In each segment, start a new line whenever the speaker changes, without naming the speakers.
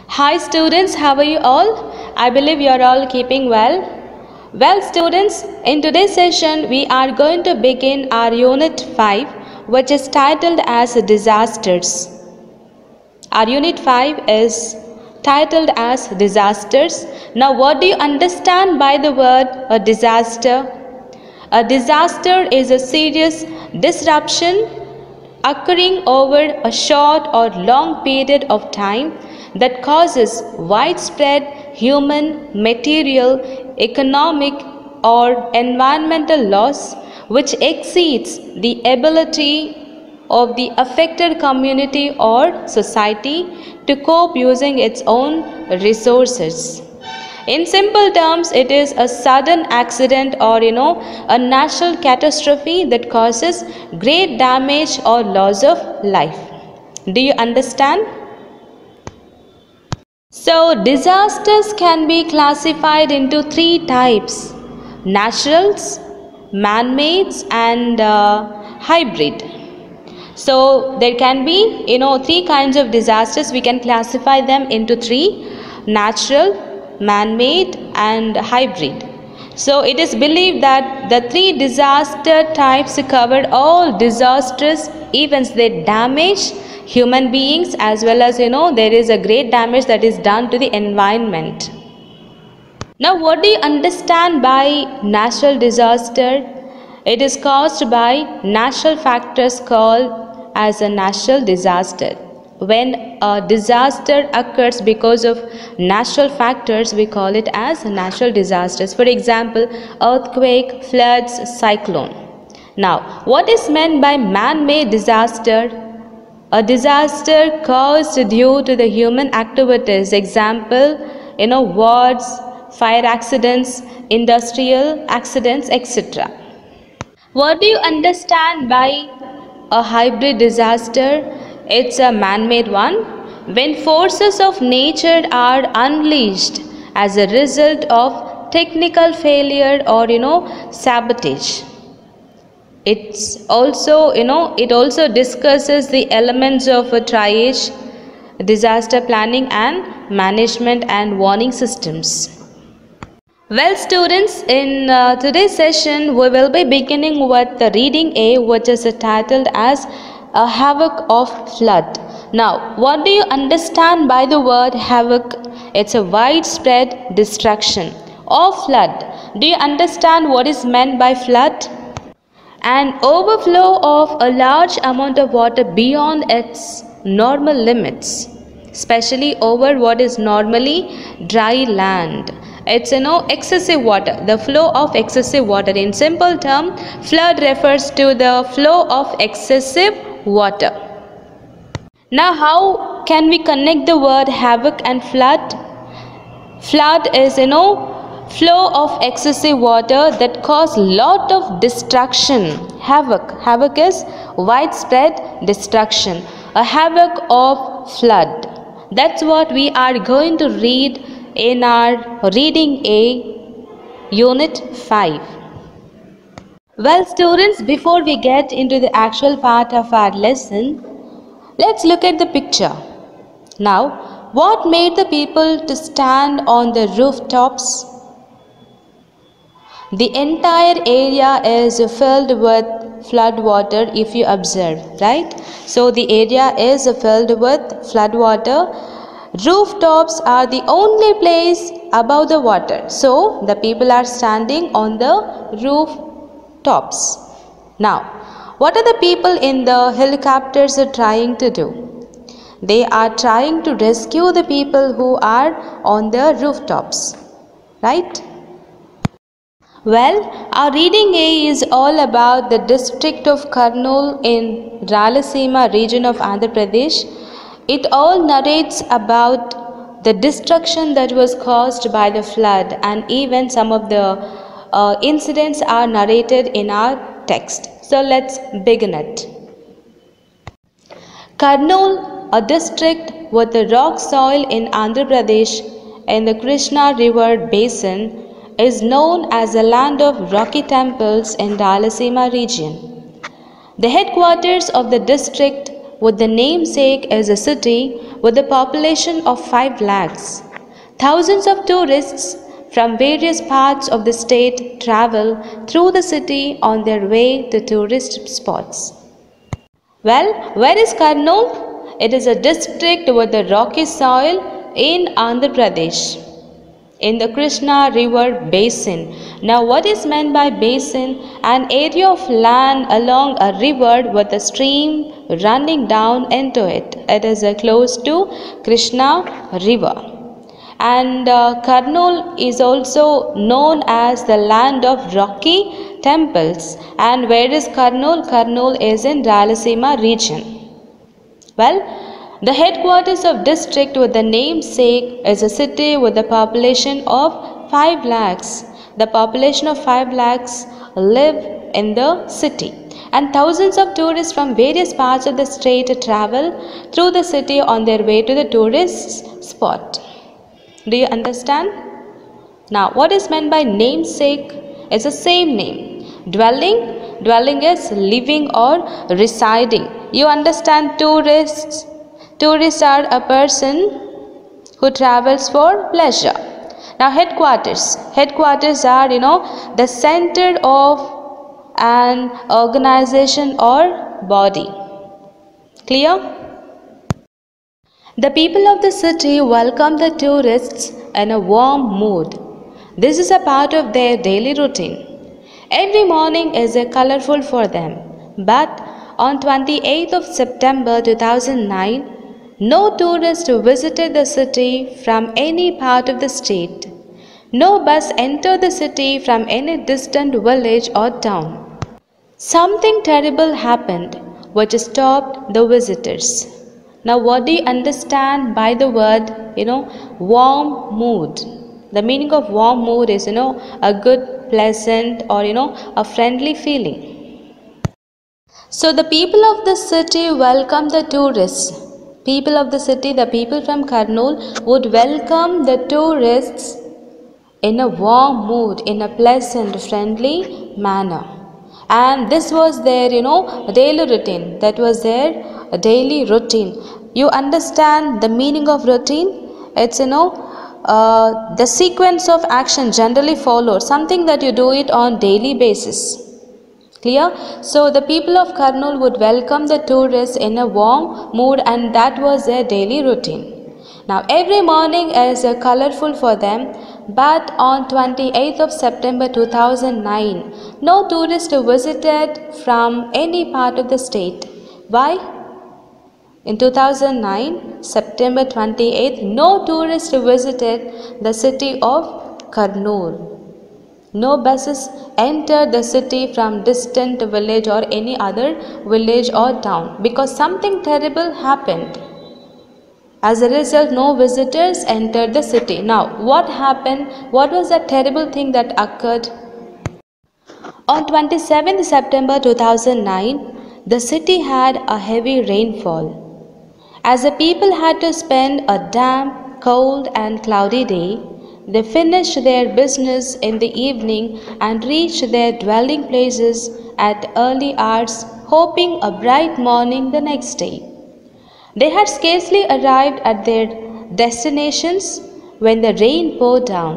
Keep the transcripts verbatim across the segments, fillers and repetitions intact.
Hi students, how are you all? I believe you are all keeping well. Well students, in today's session we are going to begin our unit five, which is titled as disasters. Our unit five is titled as disasters. Now what do you understand by the word a disaster? A disaster is a serious disruption occurring over a short or long period of time that causes widespread human, material, economic or environmental loss which exceeds the ability of the affected community or society to cope using its own resources. In simple terms, it is a sudden accident or you know a natural catastrophe that causes great damage or loss of life. Do you understand? So disasters can be classified into three types: naturals, man-made and uh, hybrid. So there can be you know three kinds of disasters. We can classify them into three: natural, man-made and hybrid. So it is believed that the three disaster types cover all disastrous events that damage human beings, as well as you know there is a great damage that is done to the environment. Now what do you understand by natural disaster? It is caused by natural factors called as a natural disaster. When a disaster occurs because of natural factors, we call it as natural disasters. For example, earthquake, floods, cyclone. Now, what is meant by man-made disaster? A disaster caused due to the human activities. Example, you know, wars, fire accidents, industrial accidents, et cetera. What do you understand by a hybrid disaster? It's a man-made one. When forces of nature are unleashed as a result of technical failure or you know sabotage. It's also you know it also discusses the elements of a triage, disaster planning and management and warning systems. Well students, in uh, today's session we will be beginning with the reading A, which is titled as a havoc of flood. Now what do you understand by the word havoc? It's a widespread destruction. Or flood, do you understand what is meant by flood? An overflow of a large amount of water beyond its normal limits, especially over what is normally dry land. It's you know excessive water, the flow of excessive water. In simple term, flood refers to the flow of excessive water. Now how can we connect the word havoc and flood? Flood is you know flow of excessive water that cause lot of destruction. Havoc, havoc is widespread destruction. A havoc of flood. That's what we are going to read in our reading A, unit five. Well students, before we get into the actual part of our lesson, let's look at the picture. Now, what made the people to stand on the rooftops? The entire area is filled with flood water if you observe, right? So the area is filled with flood water. Rooftops are the only place above the water. So the people are standing on the rooftops. Now, what are the people in the helicopters are trying to do? They are trying to rescue the people who are on the rooftops, right? Well, our reading A is all about the district of Kurnool in Rayalaseema region of Andhra Pradesh. It all narrates about the destruction that was caused by the flood, and even some of the uh, incidents are narrated in our text. So let's begin it. Kurnool, a district with the rock soil in Andhra Pradesh in the Krishna River basin, is known as the land of rocky temples in Rayalaseema region. The headquarters of the district with the namesake is a city with a population of five lakhs. Thousands of tourists from various parts of the state travel through the city on their way to tourist spots. Well, where is Kurnool? It is a district with a rocky soil in Andhra Pradesh, in the Krishna River basin. Now, what is meant by basin? An area of land along a river with a stream running down into it. It is uh, close to Krishna River. And uh, Kurnool is also known as the land of rocky temples. And where is Kurnool? Kurnool is in Rayalaseema region. Well, the headquarters of district with the namesake is a city with a population of five lakhs. The population of five lakhs live in the city. And thousands of tourists from various parts of the state travel through the city on their way to the tourist spot. Do you understand? Now, what is meant by namesake? It's the same name. Dwelling? Dwelling is living or residing. You understand tourists? Tourists are a person who travels for pleasure. Now, headquarters. Headquarters are, you know, the center of an organization or body. Clear? The people of the city welcome the tourists in a warm mood. This is a part of their daily routine. Every morning is a colorful for them. But on twenty-eighth of September two thousand nine, no tourist visited the city from any part of the state. No bus entered the city from any distant village or town. Something terrible happened which stopped the visitors. Now, what do you understand by the word, you know, warm mood? The meaning of warm mood is, you know, a good, pleasant, or, you know, a friendly feeling. So, the people of the city welcome the tourists. People of the city, the people from Kurnool would welcome the tourists in a warm mood, in a pleasant, friendly manner. And this was their, you know, daily routine. That was their daily routine. You understand the meaning of routine? It's, you know, uh, the sequence of action generally followed, something that you do it on daily basis. Clear? So the people of Kurnool would welcome the tourists in a warm mood, and that was their daily routine. Now, every morning is uh, colorful for them, but on twenty-eighth of September two thousand nine, no tourist visited from any part of the state. Why? In two thousand nine, September twenty-eighth, no tourist visited the city of Kurnool. No buses entered the city from distant village or any other village or town, because something terrible happened. As a result, no visitors entered the city. Now, what happened? What was that terrible thing that occurred? On twenty-seventh September two thousand nine, the city had a heavy rainfall. As the people had to spend a damp, cold and cloudy day, they finished their business in the evening and reached their dwelling places at early hours, hoping a bright morning the next day. They had scarcely arrived at their destinations when the rain poured down.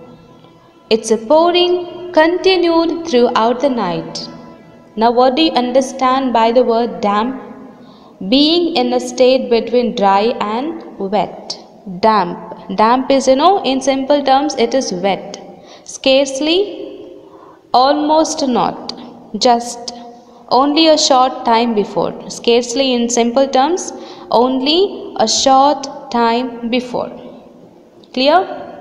Its pouring continued throughout the night. Now, what do you understand by the word damp? Being in a state between dry and wet. Damp. Damp is, you know, in simple terms, it is wet. Scarcely, almost not, just, only a short time before. Scarcely in simple terms, only a short time before. Clear?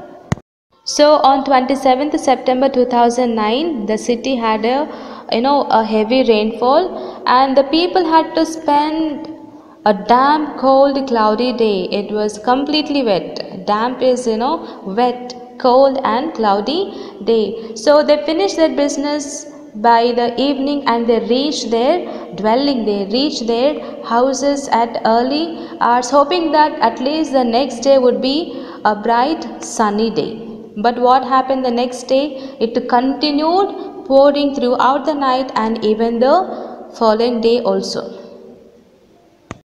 So on twenty-seventh September two thousand nine, the city had a, you know, a heavy rainfall, and the people had to spend a damp, cold, cloudy day. It was completely wet. Damp is, you know, wet, cold and cloudy day. So they finished their business by the evening and they reached their dwelling. They reached their houses at early hours, hoping that at least the next day would be a bright, sunny day. But what happened the next day? It continued pouring throughout the night and even the following day also.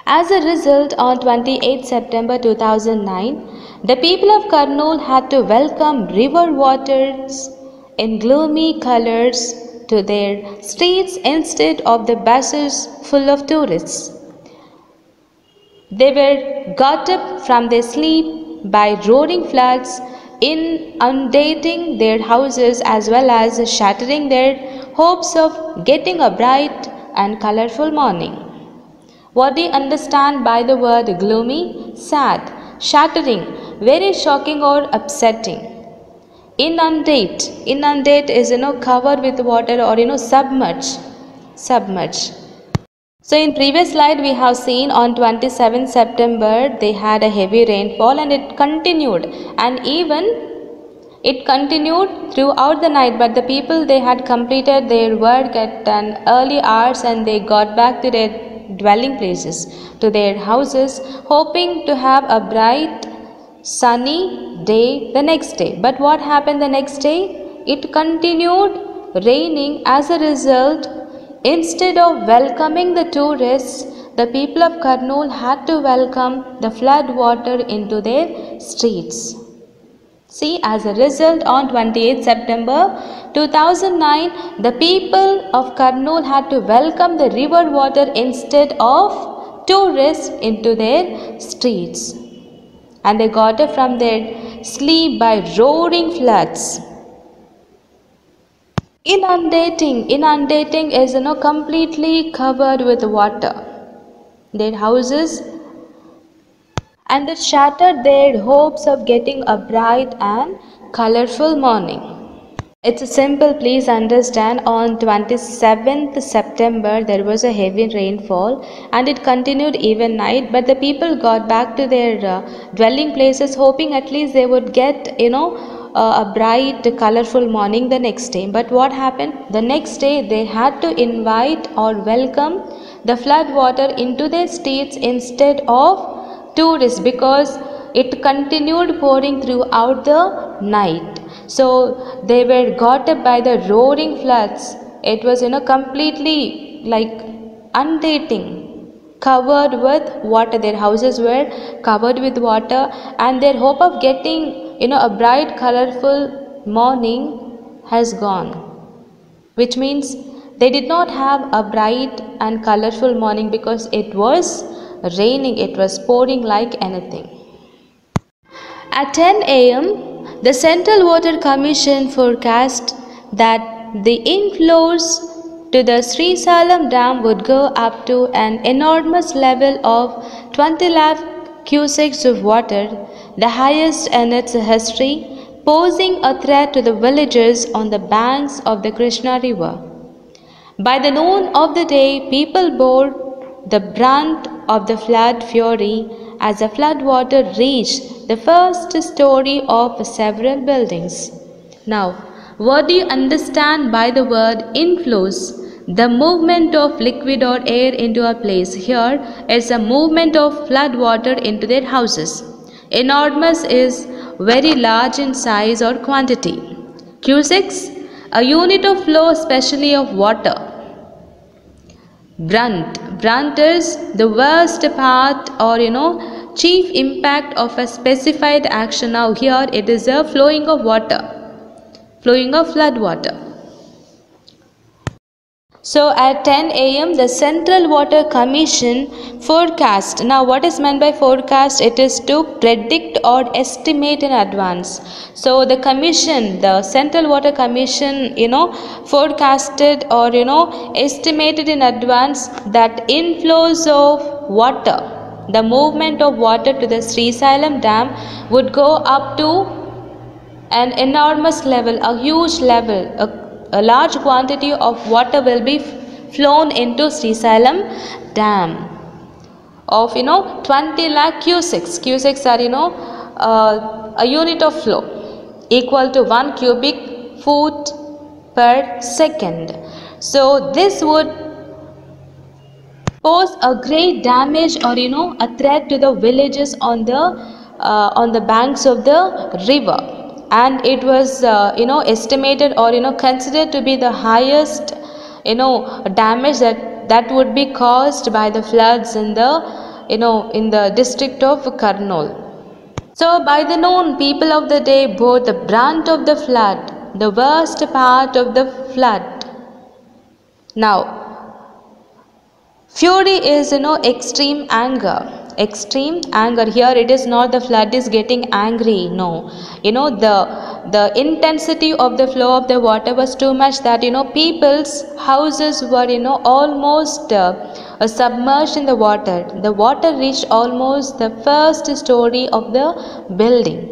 As a result, on twenty-eighth September two thousand nine, the people of Kurnool had to welcome river waters in gloomy colors to their streets instead of the buses full of tourists. They were got up from their sleep by roaring floods, inundating their houses as well as shattering their hopes of getting a bright and colorful morning. What do you understand by the word gloomy? Sad, shattering, very shocking or upsetting. Inundate, inundate is you know covered with water or you know submerge, submerge. So in previous slide we have seen on twenty-seventh September they had a heavy rainfall and it continued, and even it continued throughout the night, but the people they had completed their work at an early hours and they got back to their dwelling places, to their houses, hoping to have a bright sunny day the next day. But what happened the next day? It continued raining. As a result, instead of welcoming the tourists, the people of Kurnool had to welcome the flood water into their streets. See, as a result, on twenty-eighth September two thousand nine, the people of Kurnool had to welcome the river water instead of tourists into their streets. And they got up from their sleep by roaring floods. Inundating, inundating is you know completely covered with water. Their houses, and it shattered their hopes of getting a bright and colorful morning. It's simple, please understand. On twenty-seventh September there was a heavy rainfall and it continued even night, but the people got back to their uh, dwelling places hoping at least they would get you know uh, a bright colorful morning the next day. But what happened? The next day they had to invite or welcome the flood water into their streets instead of tourists, because it continued pouring throughout the night. So they were got up by the roaring floods. It was you know completely like inundating, covered with water. Their houses were covered with water, and their hope of getting you know a bright colorful morning has gone, which means they did not have a bright and colorful morning because it was raining, it was pouring like anything. At ten A M the Central Water Commission forecast that the inflows to the Srisailam Dam would go up to an enormous level of twenty lakh cusecs of water, the highest in its history, posing a threat to the villagers on the banks of the Krishna River. By the noon of the day, people bore the brunt of the flood fury as the flood water reached the first story of several buildings. Now, what do you understand by the word inflows? The movement of liquid or air into a place. Here is a movement of flood water into their houses. Enormous is very large in size or quantity. Cusecs, a unit of flow especially of water. Brunt. Brunt is the worst part or you know chief impact of a specified action. Now here it is a flowing of water, flowing of flood water. So at ten A M the Central Water Commission forecast. Now what is meant by forecast? It is to predict or estimate in advance. So the commission, the Central Water Commission, you know, forecasted or you know estimated in advance that inflows of water, the movement of water to the Srisailam Dam would go up to an enormous level, a huge level, a A large quantity of water will be flown into Srisailam Dam of you know twenty lakh cusecs. Cusecs are you know uh, a unit of flow equal to one cubic foot per second. So this would pose a great damage or you know a threat to the villages on the uh, on the banks of the river. And it was uh, you know estimated or you know considered to be the highest you know damage that that would be caused by the floods in the you know, in the district of Kurnool. So by the noon, people of the day bore the brunt of the flood, the worst part of the flood. Now, fury is, you know, extreme anger. Extreme anger. Here it is not the flood is getting angry. No. You know, the the intensity of the flow of the water was too much that, you know, people's houses were, you know, almost uh, uh, submerged in the water. The water reached almost the first story of the building.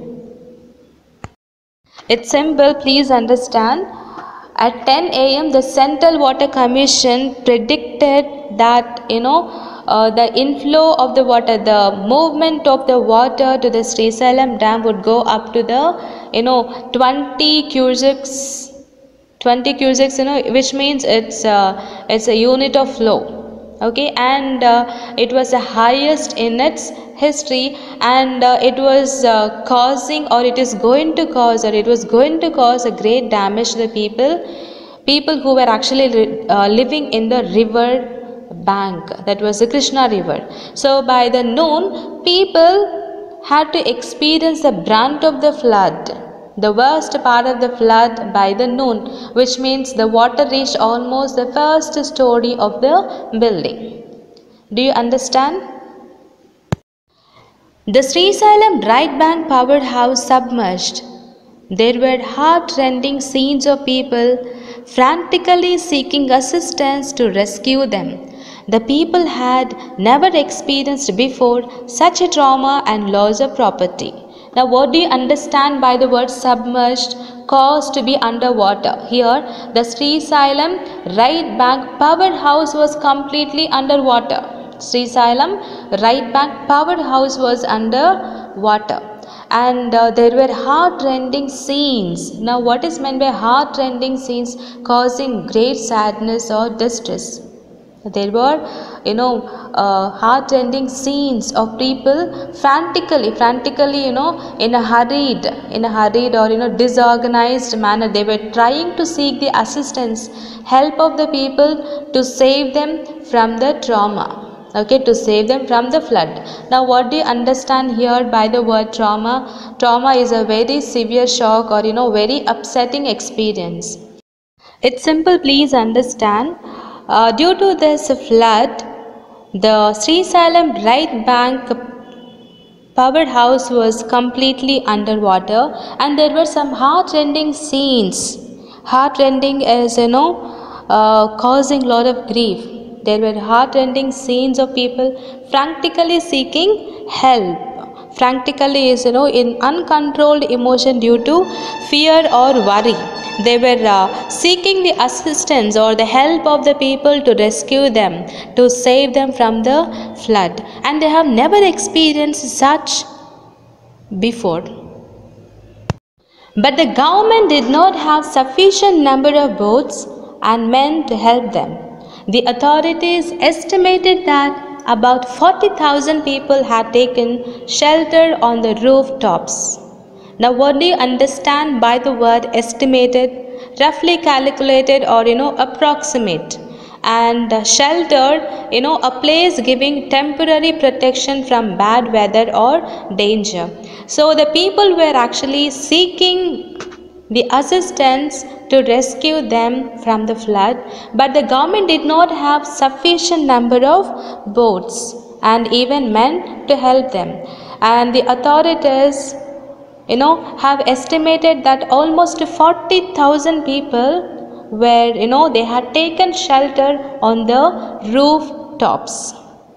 It's simple, please understand. At ten A M the Central Water Commission predicted that, you know, uh, the inflow of the water, the movement of the water to the Srisailam Dam would go up to the, you know, twenty cusecs, twenty cusecs, you know, which means it's uh, it's a unit of flow. Okay, and uh, it was the highest in its history, and uh, it was uh, causing, or it is going to cause, or it was going to cause a great damage to the people people who were actually uh, living in the river bank, that was the Krishna river. So by the noon, people had to experience the brunt of the flood, the worst part of the flood by the noon, which means the water reached almost the first story of the building. Do you understand? The Srisailam right bank powerhouse submerged. There were heart-rending scenes of people frantically seeking assistance to rescue them. The people had never experienced before such a trauma and loss of property. Now, what do you understand by the word submerged? Caused to be underwater. Here, the Srisailam right bank powerhouse was completely underwater. Srisailam right bank powerhouse was underwater. And uh, there were heart-rending scenes. Now, what is meant by heart-rending scenes? Causing great sadness or distress. There were, you know, uh, heart-rending scenes of people frantically, frantically, you know, in a hurried, in a hurried or, you know, disorganized manner. They were trying to seek the assistance, help of the people to save them from the trauma. Okay, to save them from the flood. Now, what do you understand here by the word trauma? Trauma is a very severe shock or, you know, very upsetting experience. It's simple, please understand. Uh, due to this flood, the Srisailam right bank powerhouse was completely underwater, and there were some heart-rending scenes. Heart-rending is, you know, uh, causing lot of grief. There were heart-rending scenes of people frantically seeking help. Frantically is, you know, in uncontrolled emotion due to fear or worry. They were uh, seeking the assistance or the help of the people to rescue them, to save them from the flood. And they have never experienced such before. But the government did not have sufficient number of boats and men to help them. The authorities estimated that about forty thousand people had taken shelter on the rooftops. Now, what do you understand by the word estimated? Roughly calculated or, you know, approximate. And shelter, you know, a place giving temporary protection from bad weather or danger. So the people were actually seeking the assistance to rescue them from the flood, but the government did not have sufficient number of boats and even men to help them. And the authorities, you know, have estimated that almost forty thousand people were, you know, they had taken shelter on the rooftops.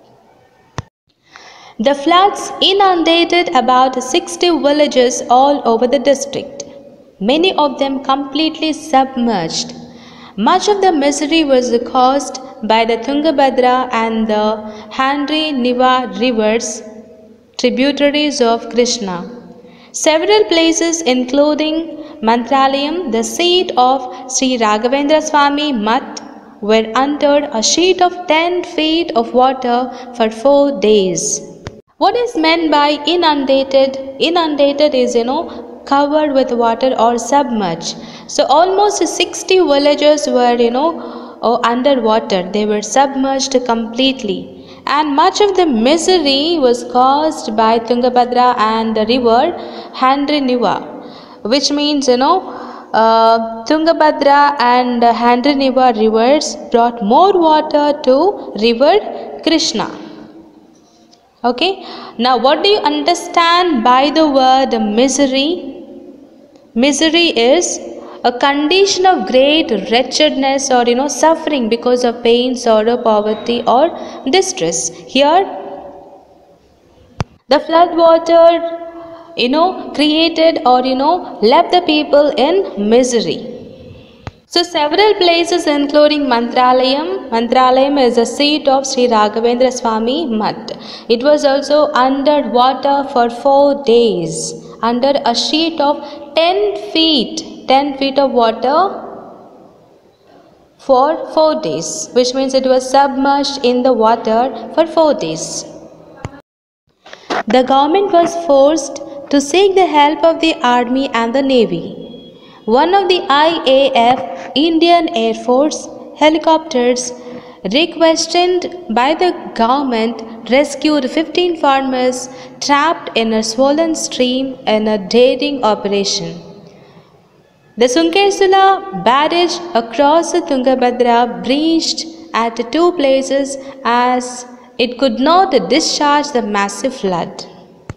The floods inundated about sixty villages all over the district, many of them completely submerged. Much of the misery was caused by the Tungabhadra and the Handri Niva rivers, tributaries of Krishna. Several places including Mantralayam, the seat of Sri Raghavendra Swami Mutt, were under a sheet of ten feet of water for four days. What is meant by inundated? Inundated is, you know, covered with water or submerged. So almost sixty villages were, you know, underwater. They were submerged completely. and much of the misery was caused by Tungabhadra and the river Handriniva, which means, you know, uh, Tungabhadra and Handriniva rivers brought more water to river Krishna. Okay, now what do you understand by the word misery? Misery is a condition of great wretchedness or, you know, suffering because of pain, sorrow, poverty or distress. Here the flood water, you know, created or, you know, left the people in misery. So several places including Mantralayam. Mantralayam is the seat of Sri Raghavendra Swami Mutt. It was also under water for four days, under a sheet of ten feet, ten feet of water for four days, which means it was submerged in the water for four days. The government was forced to seek the help of the army and the navy. One of the I A F, Indian Air Force helicopters, requested by the government, rescued fifteen farmers trapped in a swollen stream in a daring operation. The Sunkesula barrage across the Tungabhadra breached at two places as it could not discharge the massive flood.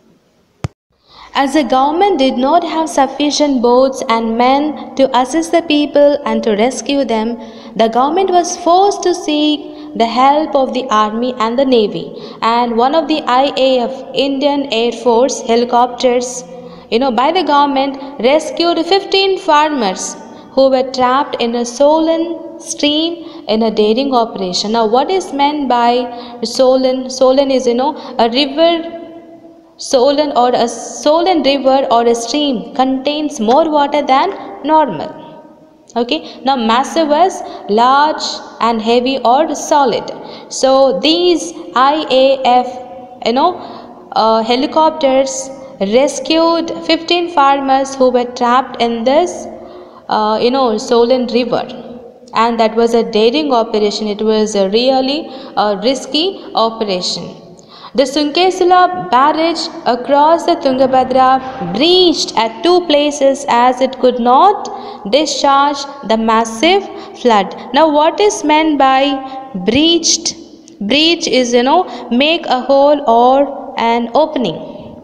As the government did not have sufficient boats and men to assist the people and to rescue them, the government was forced to seek the help of the army and the navy. And one of the I A F, Indian Air Force helicopters, you know, by the government, rescued fifteen farmers who were trapped in a swollen stream in a daring operation. Now, what is meant by swollen? Swollen is, you know, a river. Swollen or a swollen river or a stream contains more water than normal. Okay, now massive was large and heavy or solid. So these I A F, you know, uh, helicopters rescued fifteen farmers who were trapped in this, uh, you know, swollen river, and that was a daring operation. It was a really a risky operation. The Sunkesula barrage across the Tungabhadra breached at two places as it could not discharge the massive flood. Now, what is meant by breached? Breach is, you know, make a hole or an opening.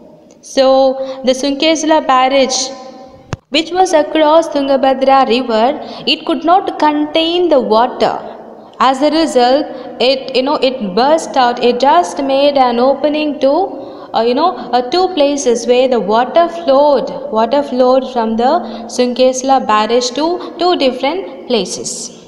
So, the Sunkesula barrage, which was across Tungabhadra river, it could not contain the water. As a result, it, you know, it burst out. It just made an opening to, uh, you know, uh, two places where the water flowed. Water flowed from the Sunkesula barrage to two different places.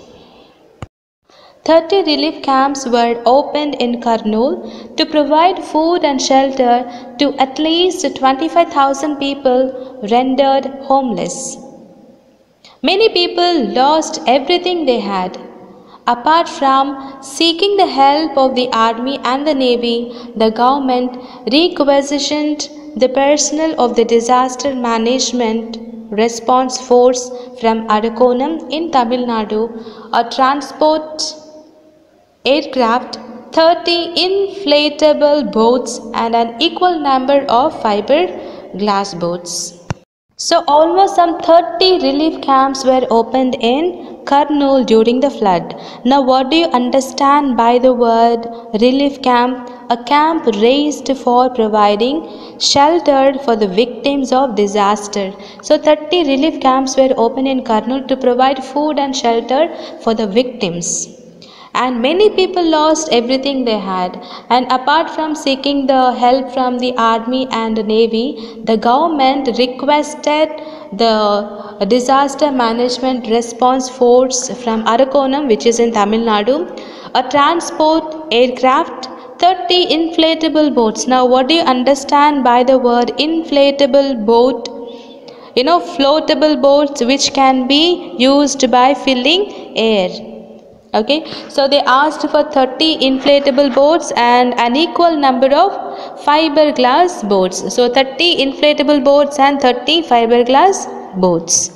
thirty relief camps were opened in Kurnool to provide food and shelter to at least twenty-five thousand people rendered homeless. Many people lost everything they had. Apart from seeking the help of the army and the navy, the government requisitioned the personnel of the disaster management response force from Arakonam in Tamil Nadu, a transport aircraft, thirty inflatable boats and an equal number of fiberglass boats. So almost some thirty relief camps were opened in Kurnool during the flood. Now what do you understand by the word relief camp? A camp raised for providing shelter for the victims of disaster. So thirty relief camps were opened in Kurnool to provide food and shelter for the victims. And many people lost everything they had. And apart from seeking the help from the army and the navy, the government requested the disaster management response force from Arakonam, which is in Tamil Nadu, a transport aircraft, thirty inflatable boats. Now what do you understand by the word inflatable boat? You know, floatable boats which can be used by filling air. Okay, so they asked for thirty inflatable boats and an equal number of fiberglass boats. So thirty inflatable boats and thirty fiberglass boats.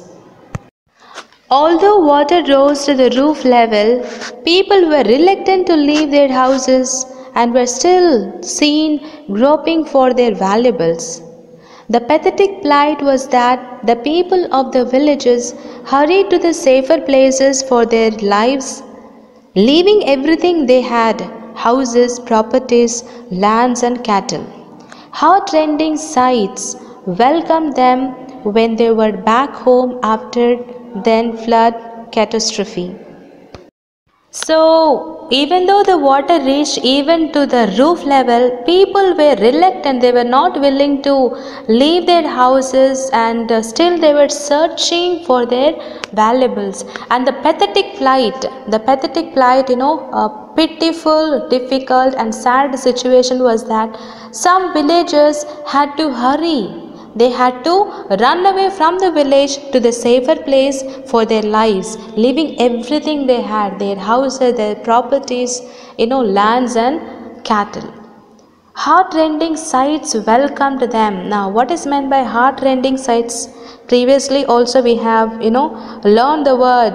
Although water rose to the roof level, people were reluctant to leave their houses and were still seen groping for their valuables. The pathetic plight was that the people of the villages hurried to the safer places for their lives, leaving everything they had: houses, properties, lands, and cattle. Heart-rending sights welcomed them when they were back home after the flood catastrophe. So, even though the water reached even to the roof level, people were reluctant. They were not willing to leave their houses, and uh, still they were searching for their valuables. And the pathetic plight, the pathetic plight, you know, a pitiful, difficult, and sad situation was that some villagers had to hurry. They had to run away from the village to the safer place for their lives, leaving everything they had: their houses, their properties, you know, lands and cattle. Heart-rending sights welcomed them. Now, what is meant by heart-rending sights? Previously also we have, you know, learned the word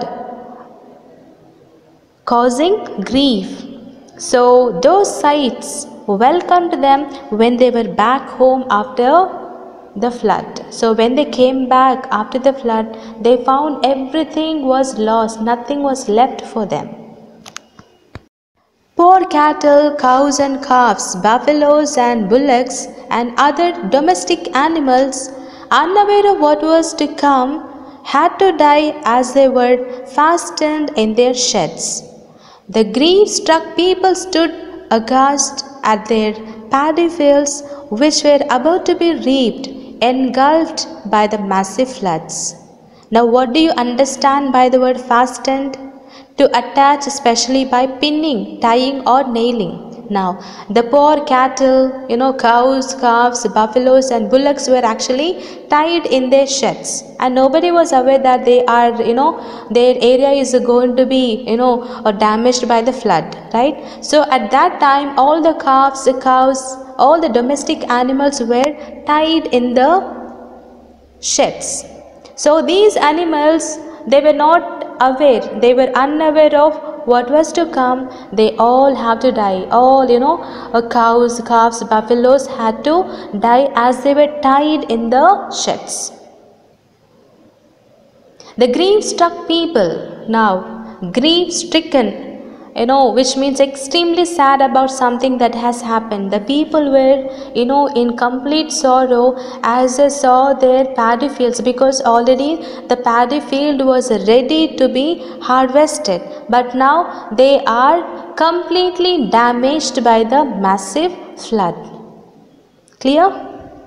causing grief. So, those sights welcomed them when they were back home after the flood. So when they came back after the flood, they found everything was lost, nothing was left for them. Poor cattle, cows and calves, buffaloes and bullocks and other domestic animals, unaware of what was to come, had to die as they were fastened in their sheds. The grief-struck people stood aghast at their paddy fields, which were about to be reaped, engulfed by the massive floods. Now, what do you understand by the word fastened? To attach, especially by pinning, tying or nailing. Now, the poor cattle, you know, cows, calves, buffaloes and bullocks were actually tied in their sheds, and nobody was aware that they are, you know, their area is going to be, you know, or damaged by the flood, right? So at that time, all the calves, the cows, all the domestic animals were tied in the sheds. So these animals, they were not aware, they were unaware of what was to come. They all have to die. All, you know, uh, cows, calves, buffaloes had to die as they were tied in the sheds. The grief-struck people, now grief-stricken, you know, which means extremely sad about something that has happened. The people were, you know, in complete sorrow as they saw their paddy fields, because already the paddy field was ready to be harvested, but now they are completely damaged by the massive flood. Clear?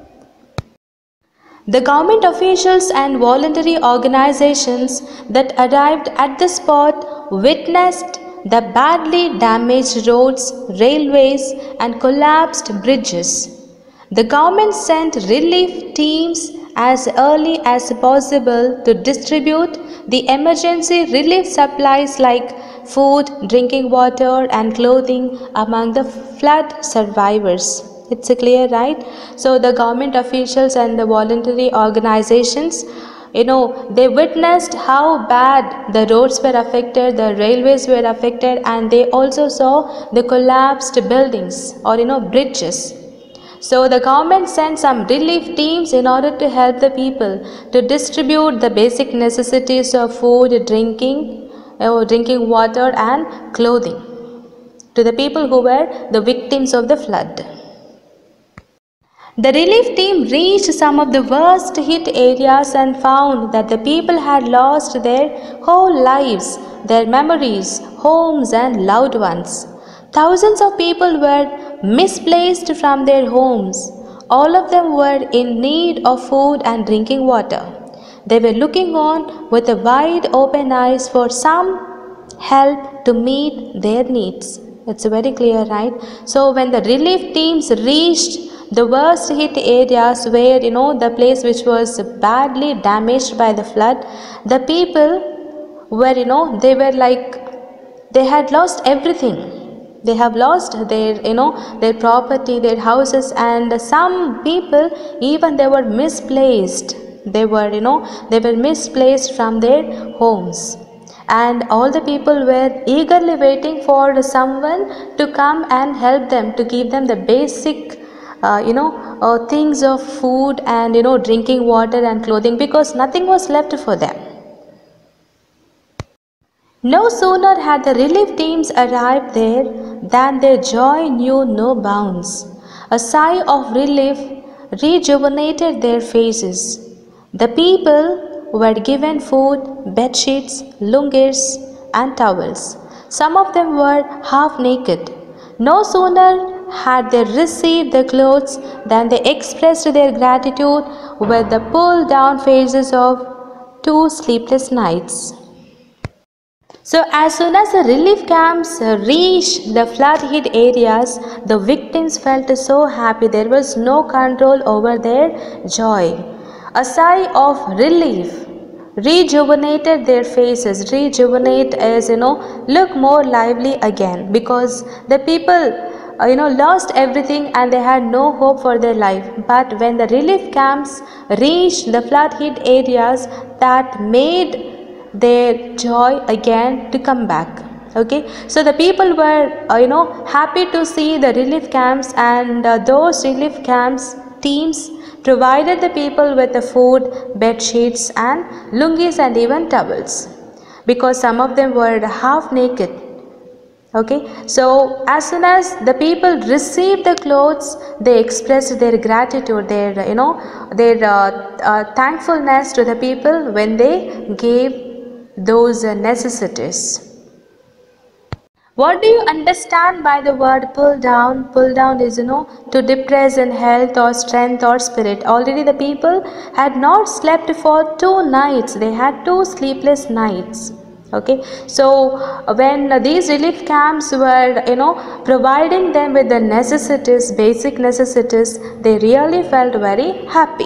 The government officials and voluntary organizations that arrived at the spot witnessed the badly damaged roads, railways and collapsed bridges. The government sent relief teams as early as possible to distribute the emergency relief supplies like food, drinking water and clothing among the flood survivors. It's clear, right? So the government officials and the voluntary organizations, you know, they witnessed how bad the roads were affected, the railways were affected, and they also saw the collapsed buildings or, you know, bridges. So the government sent some relief teams in order to help the people to distribute the basic necessities of food, drinking, or drinking water and clothing to the people who were the victims of the flood. The relief team reached some of the worst hit areas and found that the people had lost their whole lives, their memories, homes and loved ones. Thousands of people were misplaced from their homes. All of them were in need of food and drinking water. They were looking on with a wide open eyes for some help to meet their needs. It's very clear, right? So when the relief teams reached the worst hit areas, where, you know, the place which was badly damaged by the flood, the people were, you know, they were like, they had lost everything. They have lost their, you know, their property, their houses, and some people even they were misplaced. They were, you know, they were misplaced from their homes. and all the people were eagerly waiting for someone to come and help them, to give them the basic uh, you know uh, things of food and you know drinking water and clothing, because nothing was left for them. No sooner had the relief teams arrived there than their joy knew no bounds. A sigh of relief rejuvenated their faces. The people were given food, bed sheets, lungis, and towels. Some of them were half naked. No sooner had they received the clothes than they expressed their gratitude with the pulled down faces of two sleepless nights. So as soon as the relief camps reached the flood hit areas, the victims felt so happy. There was no control over their joy. A sigh of relief rejuvenated their faces. Rejuvenate is, you know, look more lively again, because the people uh, you know lost everything and they had no hope for their life. But when the relief camps reached the flood hit areas, that made their joy again to come back. Okay, so the people were uh, you know happy to see the relief camps, and uh, those relief camps teams provided the people with the food, bed sheets, and lungis, and even towels, because some of them were half naked. Okay, so as soon as the people received the clothes, they expressed their gratitude, their you know their uh, uh, thankfulness to the people when they gave those uh, necessities. What do you understand by the word pull down? Pull down is, you know, to depress in health or strength or spirit. Already the people had not slept for two nights. They had two sleepless nights. Okay, so when these relief camps were, you know, providing them with the necessities, basic necessities, they really felt very happy.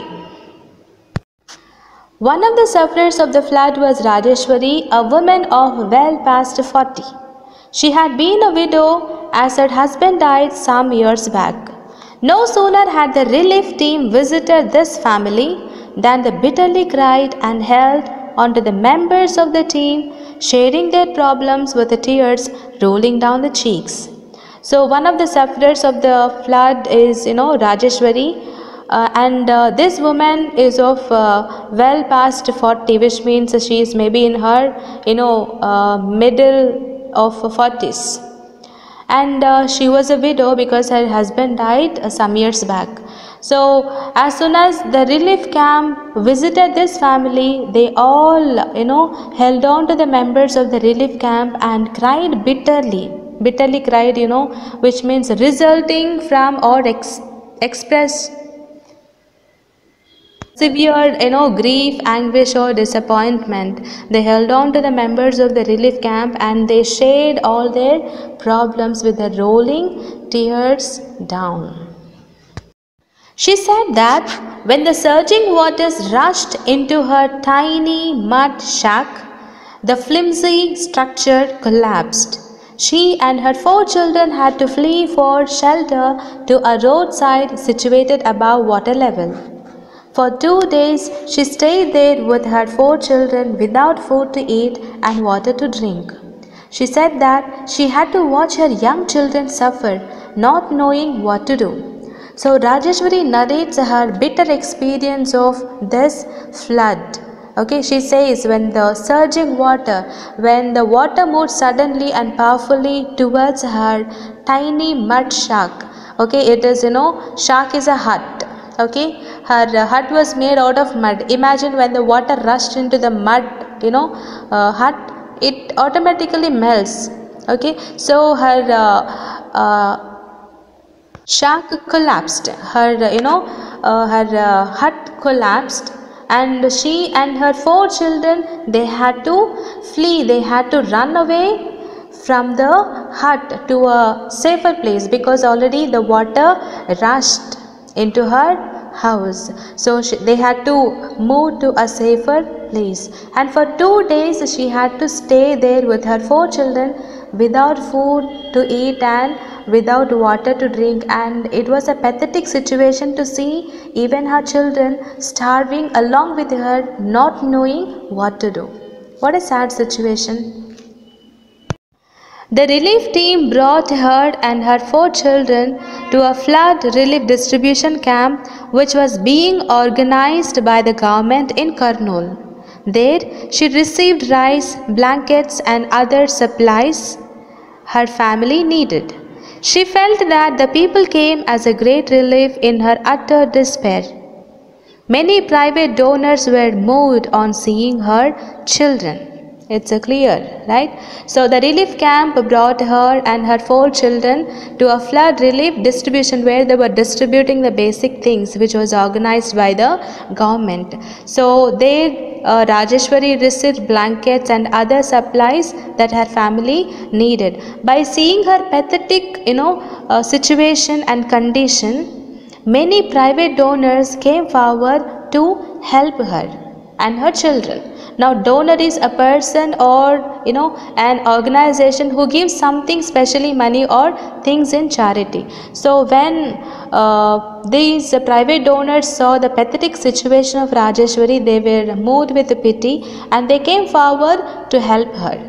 One of the sufferers of the flood was Rajeshwari, a woman of well past forty. She had been a widow as her husband died some years back. No sooner had the relief team visited this family than they bitterly cried and held on to the members of the team, sharing their problems with the tears rolling down the cheeks. So one of the sufferers of the flood is, you know, Rajeshwari. Uh, and uh, this woman is of uh, well past forty, which means she is maybe in her you know uh, middle of forties, and uh, she was a widow because her husband died uh, some years back. So as soon as the relief camp visited this family, they all you know held on to the members of the relief camp and cried bitterly bitterly cried you know which means resulting from or ex- expressed severe you know grief, anguish, or disappointment. They held on to the members of the relief camp and they shared all their problems with the rolling tears down. She said that when the surging waters rushed into her tiny mud shack, the flimsy structure collapsed. She and her four children had to flee for shelter to a roadside situated above water level. For two days she stayed there with her four children without food to eat and water to drink. She said that she had to watch her young children suffer, not knowing what to do. So Rajeshwari narrates her bitter experience of this flood. Okay, she says when the surging water, when the water moved suddenly and powerfully towards her tiny mud shack. Okay, it is, you know, shack is a hut. Okay, her uh, hut was made out of mud. Imagine when the water rushed into the mud, you know, uh, hut, it automatically melts. Okay, so her uh, uh, shack collapsed. Her, uh, you know, uh, her uh, hut collapsed, and she and her four children, they had to flee. They had to run away from the hut to a safer place because already the water rushed into her house. So she, they had to move to a safer place, and for two days she had to stay there with her four children without food to eat and without water to drink. And it was a pathetic situation to see even her children starving along with her, not knowing what to do. What a sad situation. The relief team brought her and her four children to a flood relief distribution camp which was being organized by the government in Kurnool. There, she received rice, blankets, and other supplies her family needed. She felt that the people came as a great relief in her utter despair. Many private donors were moved on seeing her children. It's a clear, right? So the relief camp brought her and her four children to a flood relief distribution where they were distributing the basic things which was organized by the government. So there uh, Rajeshwari received blankets and other supplies that her family needed. By seeing her pathetic, you know, uh, situation and condition, many private donors came forward to help her and her children. Now donor is a person or you know an organization who gives something, specially money or things in charity. So when uh, these uh, private donors saw the pathetic situation of Rajeshwari, they were moved with pity and they came forward to help her.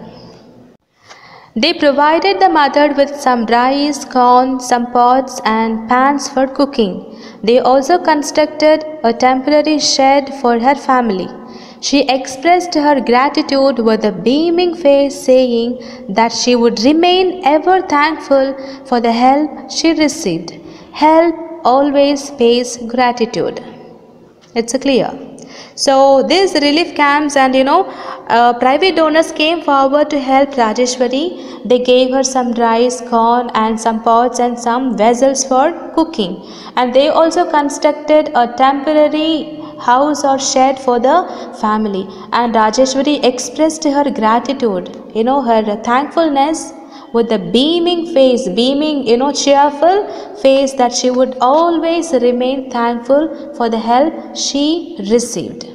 They provided the mother with some rice, corn, some pots and pans for cooking. They also constructed a temporary shed for her family. She expressed her gratitude with a beaming face, saying that she would remain ever thankful for the help she received. Help always pays gratitude. It's a clear. So these relief camps and you know uh, private donors came forward to help Rajeshwari. They gave her some rice, corn and some pots and some vessels for cooking. And they also constructed a temporary house or shed for the family. And Rajeshwari expressed her gratitude, you know, her thankfulness with a beaming face, beaming, you know, cheerful face, that she would always remain thankful for the help she received.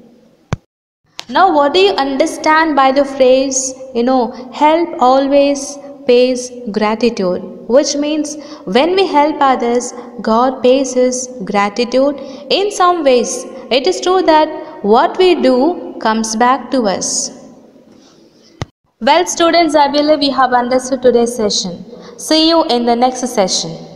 Now, what do you understand by the phrase, you know, help always pays gratitude? Which means when we help others, God pays us gratitude in some ways. It is true that what we do comes back to us. Well students, I believe you have understood today's session. See you in the next session.